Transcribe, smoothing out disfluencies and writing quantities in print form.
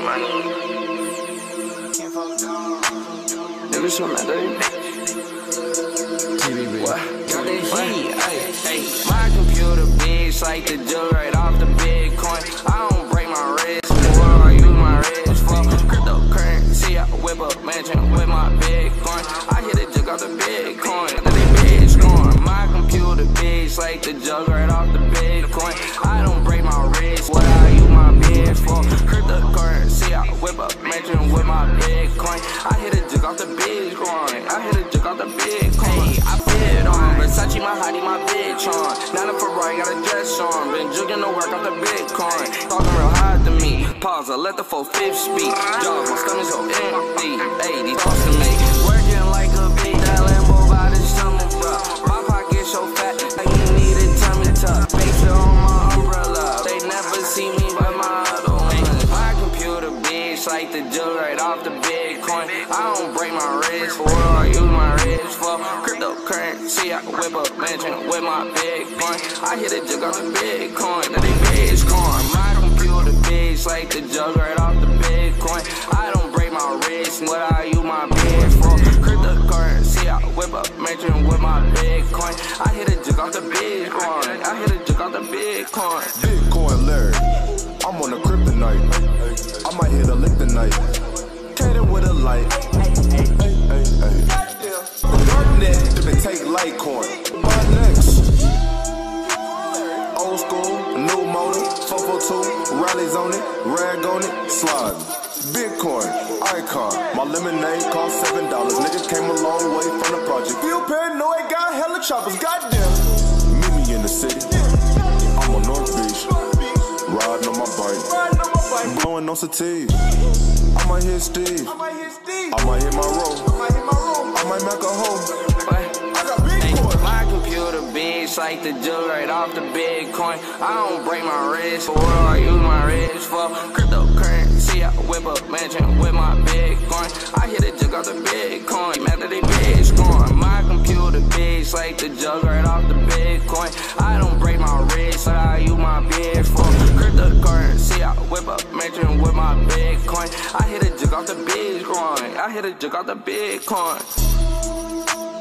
Niggas from that day. What? Got that heat, ayy. My computer bitch like the jug right off the Bitcoin. I don't break my wrist, boy, I use my wrist for cryptocurrency. I whip up mansion with my Bitcoin. I hit a jug off the Bitcoin, then they bitch going. My computer bitch like the jug right off the Bitcoin. I don't break my wrist, what I use my bitch for cryptocurrency. I whip up mansion with my Bitcoin. I hit a jug off the Bitcoin. I hit a jug off the Bitcoin. I fit on Versace, my hottie, my bitch on. Not a Ferrari, got a dress on. Been jugging the work off the Bitcoin. Talking real hard to me. Pause, I let the 4/5 speak. Jaws, my stomach so empty. Ayy, these thoughts to me. Working like a big that Lambo by the summer, bro. My pocket so fat, like you need a tummy tuck. Picture on my umbrella. They never see me by my other wing. My computer bitch like the jug right off the Bitcoin. I don't break my wrist, for I use my wrist for cryptocurrency. I whip up mansion with my Bitcoin. I hit a jug off the Bitcoin, then they bitch going. My computer bitch like the jug right off the Bitcoin. I don't break my wrist, what I use my bitch for cryptocurrency. I whip up mansion with my Bitcoin. I hit a jug off the Bitcoin. I hit a jug off the Bitcoin. Bitcoin Larry, I'm on a kryptonite. I might hit a lick tonight. Cater with a light. The darknet, if it take Litecoin. My next. Old school, new motor, 442, rallies on it, rag on it, slide. Bitcoin, icon. My lemonade cost $7. Nigga came a long way from the project. Feel paranoid, got hella choppers, goddamn. Meet me in the city. I'm on North Beach. Riding on my bike. Blowing on sativa. I might hit Steve. I might hit my roll. I might make a hole. I got Bitcoin. My computer bitch like the jug right off the Bitcoin. I don't break my wrist, for I use my wrist for cryptocurrency. I whip up mansion with my Bitcoin. I hit a jug off the Bitcoin, after they bitch going. My computer bitch like the jug right off the Bitcoin. I don't break my wrist, so I use my bitch for cryptocurrency. I whip up mansion with my Bitcoin. I hit a jug off the Bitcoin. I hit a jug off the Bitcoin.